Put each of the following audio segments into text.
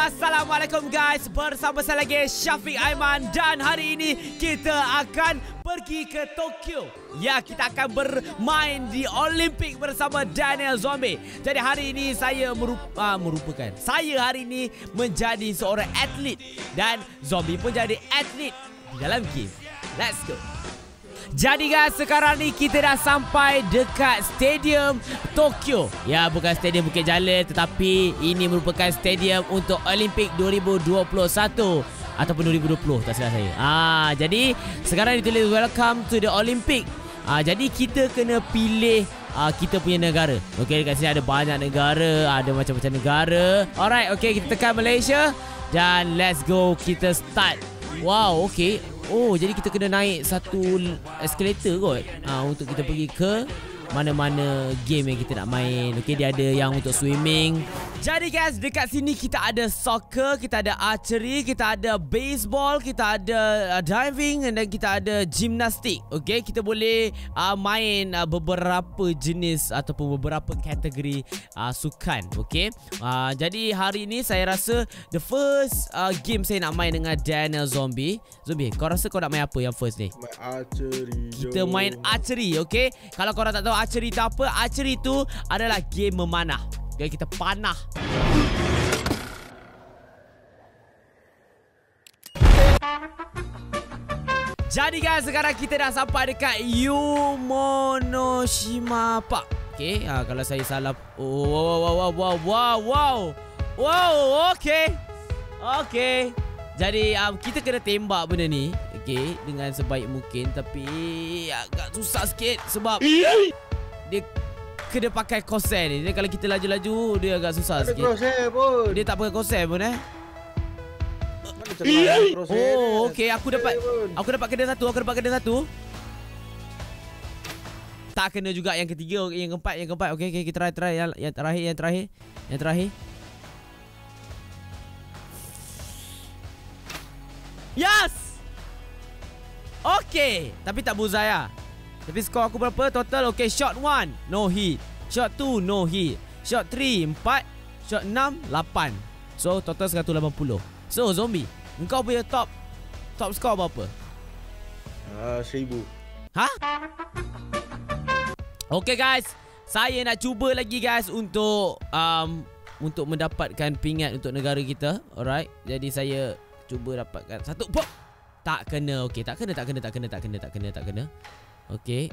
Assalamualaikum guys, bersama saya lagi Syafiq Aiman. Dan hari ini kita akan pergi ke Tokyo. Ya, kita akan bermain di Olimpik bersama Daniel Zombie. Jadi hari ini saya saya hari ini menjadi seorang atlet dan Zombie pun jadi atlet di dalam game. Let's go. Jadi guys, sekarang ni kita dah sampai dekat Stadium Tokyo. Ya, bukan Stadium Bukit Jalil, tetapi ini merupakan stadium untuk Olimpik 2021 ataupun 2020, tak salah saya. Jadi sekarang ditulis welcome to the Olympic. Jadi kita kena pilih kita punya negara. Okey, dekat sini ada banyak negara, ada macam-macam negara. Alright, okey, kita tekan Malaysia dan let's go, kita start. Wow, okey. Oh, jadi kita kena naik satu escalator kot untuk kita pergi ke mana-mana game yang kita nak main. Okey, dia ada yang untuk swimming. Jadi guys, dekat sini kita ada soccer, kita ada archery, kita ada baseball, kita ada diving dan kita ada gimnastik. Okey, kita boleh main beberapa jenis ataupun beberapa kategori sukan. Okey. Jadi hari ini saya rasa the first game saya nak main dengan Daniel Zombie. Zombie, kau rasa kau nak main apa yang first ni? Main archery. Kita main archery, okey? Kalau korang tak tahu archery itu apa, archery itu adalah game memanah. Okay, kita panah. Jadi guys, sekarang kita dah sampai dekat Yumonoshima Park. Okay, kalau saya salah. Wow, okay. Okay. Jadi kita kena tembak benda ni, okay, dengan sebaik mungkin. Tapi agak susah sikit sebab dia kena pakai crosshair ni. Jadi kalau kita laju-laju dia agak susah sikit. Ada crosshair pun. Dia tak pakai crosshair pun Mana celah crosshair. Oh, okey, aku dapat kena satu. Tak kena juga yang ketiga, yang keempat. Okey, kita try yang terakhir. Yes! Okey, tapi tak bullseye lah. Tapi skor aku berapa total? Okey, shot 1 no hit, shot 2 no hit, shot 3 4, shot 6 8. So total 180. So Zombie, engkau punya top skor berapa? 1000. Ha? Okey guys, saya nak cuba lagi guys untuk mendapatkan pingat untuk negara kita. Alright. Jadi saya cuba dapatkan satu. Pop. Tak kena. Okey, tak kena. Okey.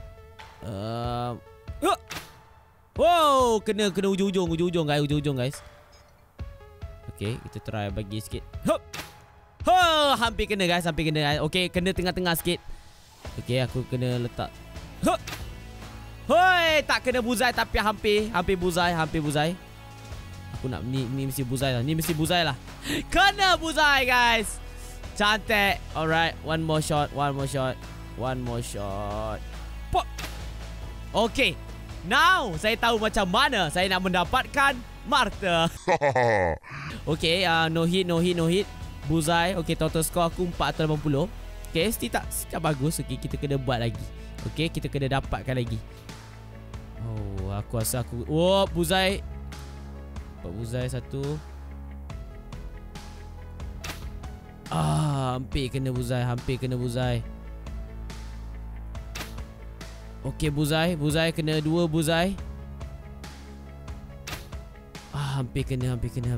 Wow, kena ujung-ujung guys. Okey, kita try bagi sikit. Hop. Hampir kena guys. Okey, kena tengah-tengah sikit. Okey, aku kena letak. Hop. Hoi, tak kena bullseye tapi hampir bullseye. Aku nak ni mesti bullseye lah. Kena bullseye guys. Cantik. Alright, one more shot. Pop. Okay, now saya tahu macam mana saya nak mendapatkan marta. Okay, no hit. Bullseye. Okay, total score aku 480. Okay, still tak bagus. Okay, kita kena buat lagi. Okay, kita kena dapatkan lagi. Oh, aku rasa aku... Oh, bullseye. Dapat bullseye satu. Hampir kena bullseye. Okey, bullseye kena 2 bullseye. Hampir kena.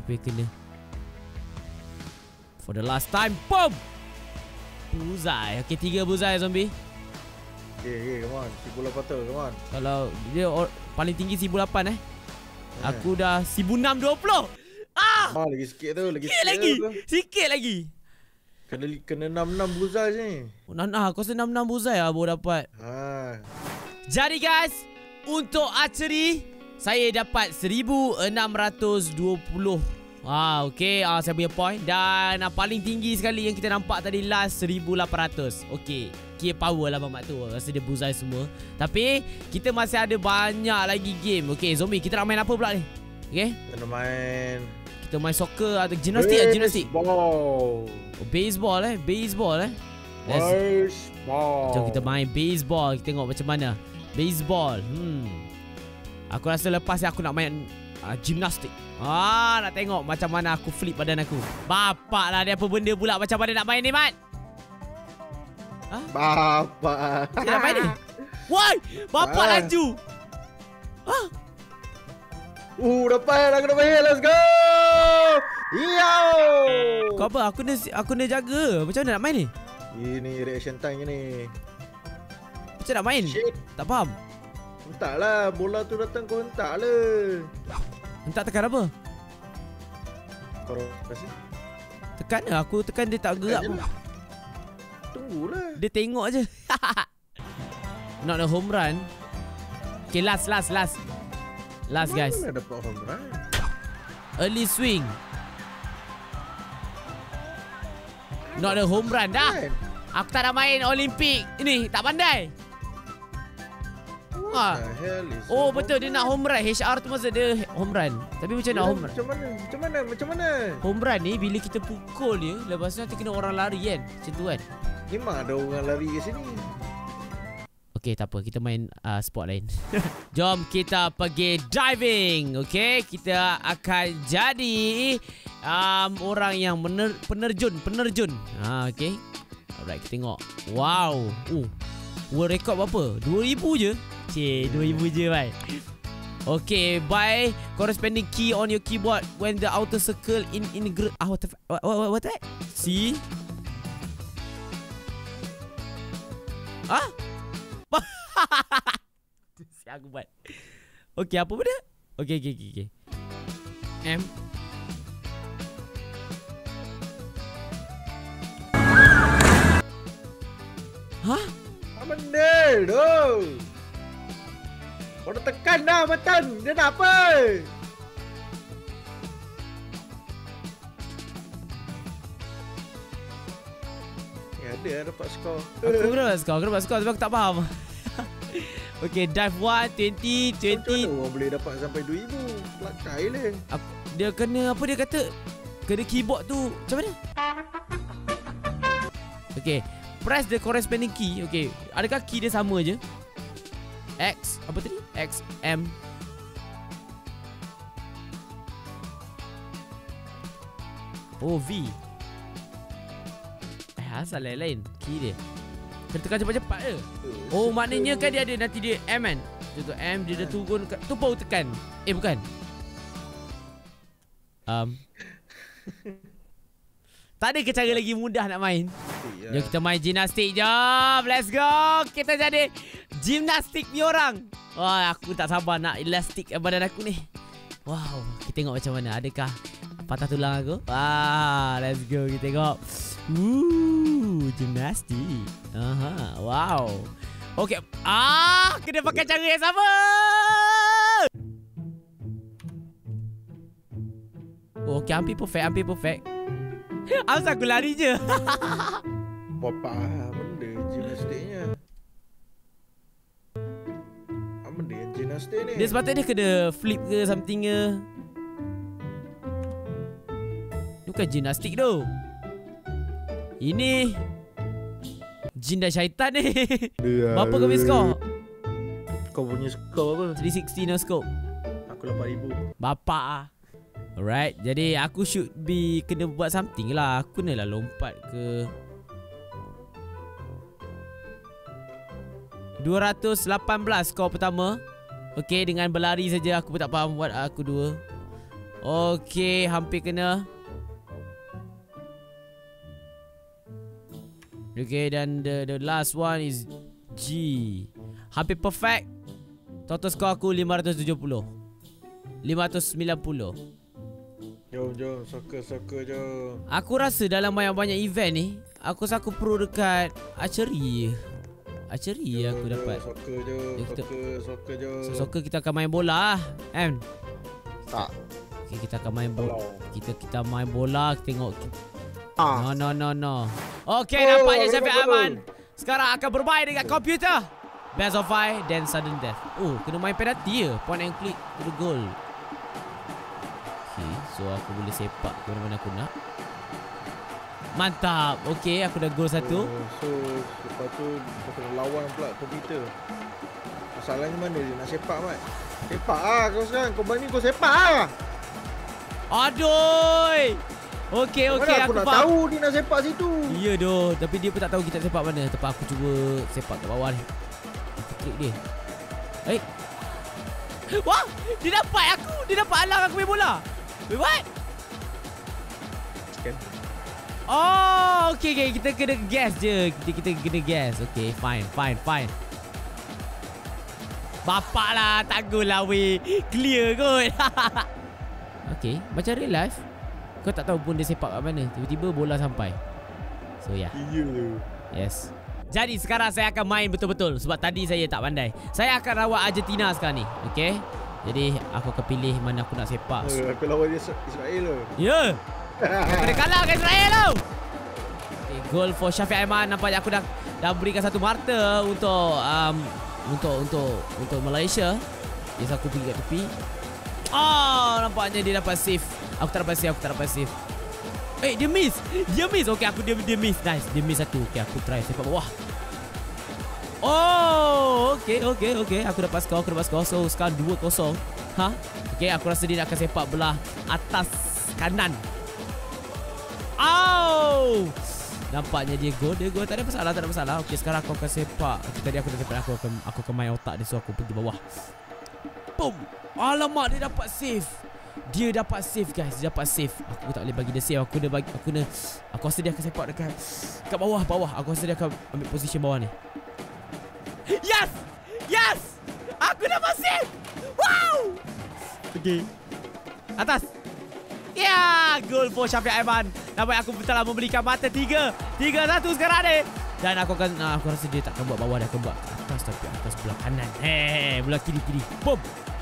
For the last time, boom. Bullseye. Okey, 3 bullseye Zombie. Okay, come on. 1800, come on. Kalau dia paling tinggi 1008 Aku dah 1620. Lagi sikit tu, Sikit lagi. Kena 66 bullseye ni. Aku rasa 66 bullseye baru dapat. Jadi guys, untuk archery saya dapat 1620. Okey, saya punya point. Dan paling tinggi sekali yang kita nampak tadi last 1800. Okey, kira power lah mamat tu. Rasa dia bullseye semua. Tapi kita masih ada banyak lagi game. Okey, Zombie, kita nak main apa pula ni? Okey, kita main soccer atau gimnastik. Baseball. Baseball. Jom kita main baseball. Kita tengok macam mana baseball. Aku rasa lepas ni aku nak main Gimnastik. Nak tengok macam mana aku flip badan aku. Bapak lah dia apa benda pula macam mana nak main ni, Mat? Bapak. Dia nak main ni? Woi! Bapak laju! Dapat. Aku dapat. Let's go! Yo! Kau apa? Aku kena jaga. Macam mana nak main ni? Ini reaction time ni. Macam nak main? Shit. Tak faham. Hentaklah. Bola tu datang kau hentaklah. Hentak tekan apa? Kau kasih. Tekan lah. Aku tekan dia tak gerak pun. Tunggulah. Dia tengok je. Not a home run. Okay, last guys. Mana dapat home run? Early swing. Not a home run dah. Aku tak nak main Olimpik. Ini tak pandai. What the hell is Oh betul dia nak home run. HR tu maksud dia home run. Tapi macam nak home run? Macam mana? Home run ni bila kita pukul dia, lepas tu nanti kena orang lari kan. Macam tu kan. Memang ada orang lari ke sini. Okay, tak apa. Kita main sport lain. Jom kita pergi diving. Okay, kita akan jadi orang yang penerjun. Okay. Alright, kita tengok. Wow. World record berapa? 2,000 je? 2,000 je, bye. Okay, buy corresponding key on your keyboard when the outer circle in what that? See? Aku buat. Okay, apa benda? Okay. M. Hah? Apa benda tu? Kau dah tekan dah button. Dia nak apa? Ada dapat skor. Aku dapat skor sebab aku tak faham. Okay, dive 1, 20. Macam mana orang boleh dapat sampai 2,000? Pelakai lah. Dia kena apa dia kata? Kena keyboard tu. Macam mana? Okay, press the corresponding key. Okay, adakah key dia sama je? X, apa tadi? X, M. Oh, V. Asal lain-lain key dia. Kena tekan cepat-cepat je. Oh, maknanya kan dia ada nanti dia M kan. Contoh M dia dah turun tu baru tekan. Bukan. Tak ada ke cara lagi mudah nak main? Jom kita main gimnastik. Jom, let's go. Kita jadi gimnastik ni orang. Wah, aku tak sabar nak elastik badan aku ni. Wow, kita tengok macam mana. Adakah patah tulang aku? Let's go. Kita tengok. Gimnastik. Wow. Okay. Kena pakai cara yang sama. Okay, hampir perfect. Asal aku lari je. Apa benda gimnastiknya? Apa benda yang gimnastik ni? Dia sepatutnya dia kena flip ke something ke. Bukan gimnastik tu. Ini jin dan syaitan ni. Berapa kau punya skor? Kau punya skor apa? 360 no scope. Aku 8,000. Bapak. Alright, jadi aku should be kena buat something lah. Aku kenalah lompat ke 218 skor pertama. Okay, dengan berlari saja aku pun tak faham buat aku dua. Okay, hampir kena. Okay, dan the last one is G. Hampir perfect. Total skor aku 570. 590. Jom, soccer jom. Aku rasa dalam banyak-banyak event ni, aku rasa aku pro dekat archery. Aku dapat. Soccer jom. Soccer jom. So, soccer kita akan main bola lah, kan? Tak. Okay, kita akan main bola. Kita main bola, kita tengok. No. Okay, nampaknya Syafiq Aiman sekarang akan bermain dengan komputer. Best of 5, then sudden death. Oh, kena main penalty je. Point and click to the goal. Okay, so aku boleh sepak ke mana-mana aku nak. Mantap. Okay, aku dah gol satu. So, lepas tu kau kena lawan pula komputer. Masalahnya mana dia nak sepak, Mat? Sepak lah kau sekarang. Kau ni kau sepak lah. Aduh. Okey, Aku nak tahu dia nak sepak situ. Ya doh, tapi dia pun tak tahu kita sepak mana. Tempat aku cuba sepak kat bawah ni. Aku trik dia. Wah, dia dapat aku. Dia dapat alang aku punya bola. Wait, what? Kan. Oh, okey. Kita kena gas je. Kita kena gas. Okey, fine. Bapak lah, tak gol lah weh. Clear kot. Okey, macam real life. Kau tak tahu pun dia sepak kat mana. Tiba-tiba bola sampai. So yeah. Yes. Jadi sekarang saya akan main betul-betul. Sebab tadi saya tak pandai. Saya akan rawat Argentina sekarang ni. Okay. Jadi aku akan pilih mana aku nak sepak. Aku lawan Israel tu. Ya. Aku kena kalah dengan Israel tu. Okay, goal for Syafiq Aiman. Nampaknya aku dah berikan satu marta untuk Malaysia. Yes, aku pergi kat tepi. Nampaknya dia dapat save. Aku tak dapat save. Dia miss. Okey, dia miss. Nice. Dia miss satu. Okey, aku try sepak bawah. Okey. Aku dapat skor. So, sekarang 2-0. Okey, aku rasa dia akan sepak belah atas kanan. Nampaknya dia gol. Tak ada masalah. Okey, sekarang aku akan sepak. Tadi aku dah sepak. Aku akan main otak dia. So, aku pergi bawah. Boom. Alamak, dia dapat save. Guys. Dia dapat save. Aku tak boleh bagi dia save. Aku rasa dia akan sepak dekat bawah. Aku rasa dia akan ambil position bawah ni. Yes! Aku dapat save. Wow! Okay. Atas. Ya, goal for Syafiq Aiman. Nampaknya aku telah memberikan mata 3-1 sekarang ni. Dan aku rasa dia takkan buat bawah, dia akan buat atas, tapi atas belah kanan. Belah kiri. Boom.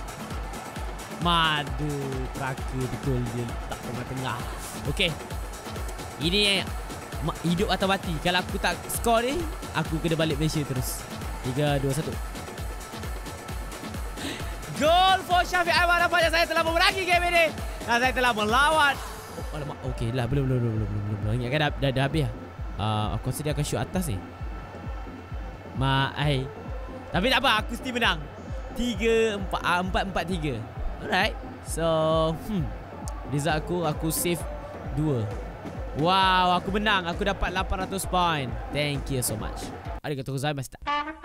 Madu, teraka betul dia letak tengah-tengah. Okey. Ini hidup atau mati. Kalau aku tak skor ni, aku kena balik Malaysia terus. 3, 2, 1. Goal for Syafiq Aiman. Nampaknya saya telah memenangi game ini. Dan saya telah melawan. Alamak. Okey lah, belum. Ingatkan dah habis lah. Aku rasa dia akan shoot atas ni. Tapi tak apa, aku mesti menang. 4-4-3. Alright. So result aku save 2. Wow, aku menang. Aku dapat 800 point. Thank you so much. Arigatou gozaimashita.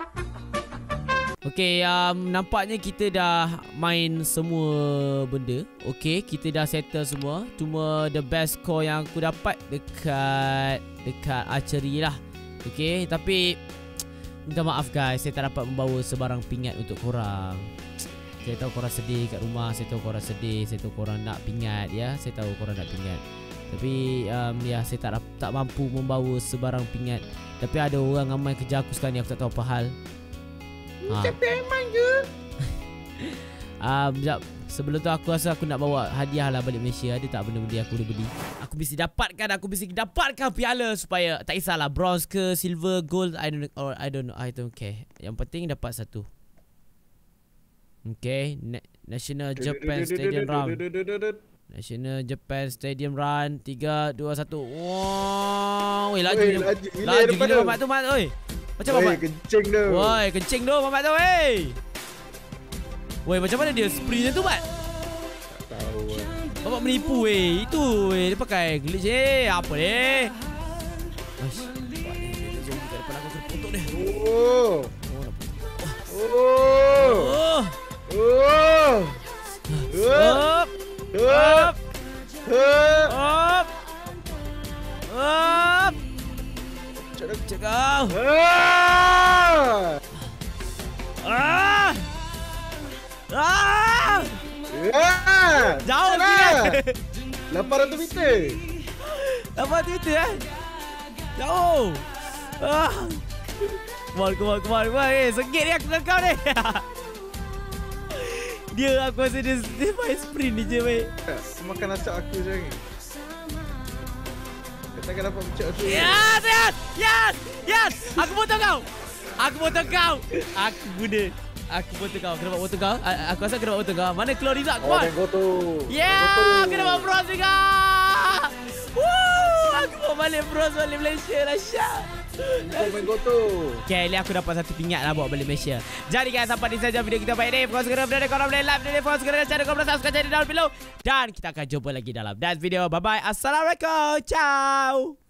Okay, nampaknya kita dah main semua benda. Okay, kita dah settle semua. Cuma the best score yang aku dapat dekat archery lah. Okay, tapi minta maaf guys, saya tak dapat membawa sebarang pingat untuk korang. Saya tahu korang sedih kat rumah. Saya tahu korang sedih. Saya tahu korang nak pingat. Ya, saya tahu korang nak pingat. Tapi saya tak mampu membawa sebarang pingat. Tapi ada orang ramai kerja aku sekarang ni. Aku tak tahu apa hal. Siapa Aiman je? Sekejap. Sebelum tu aku rasa aku nak bawa hadiah lah balik Malaysia. Ada tak benda-benda aku boleh beli? Aku mesti dapatkan piala supaya tak kisahlah bronze ke silver, gold, I don't know. I don't care. Yang penting dapat satu. Okay, National Japan Stadium Run. National Japan Stadium Run. 3, 2, 1. Wow, laju gila Mamat tu, Mat. Oi. Macam Mamat. Kencing tu. Woi, kencing tu Mamat tu, weh. Woi, macam mana dia sprint tu, Mat? Tak tahu. Mamat menipu, weh. Itu, weh. Dia pakai glitch, apa ni? Aish. Dia zombie kat depan aku, kena potong dia. Cek kau. Jauh sikit. 800 meter. 800 meter jauh. Come on. Sengit ni aku dengan kau ni. Dia aku rasa dia main sprint je weh. Makan acak aku sekarang ni. Kau takkan dapat acak aku. Yes. Aku potong kau. Aku potong kau. Kena buat potong kau. Aku rasa kena buat potong kau. Mana keluar result kau? Aku dapat bronze juga. Aku bawa balik bronze balik Malaysia lah, Syah. Kau main goto. Okay, ni aku dapat satu pingat lah bawa balik Malaysia. Jadi guys, sampai di saja video kita baik ni. Kau segera berada, kau boleh like video, kau segera share, kau boleh subscribe channel down below. Dan kita akan jumpa lagi dalam next video. Bye bye. Assalamualaikum. Ciao.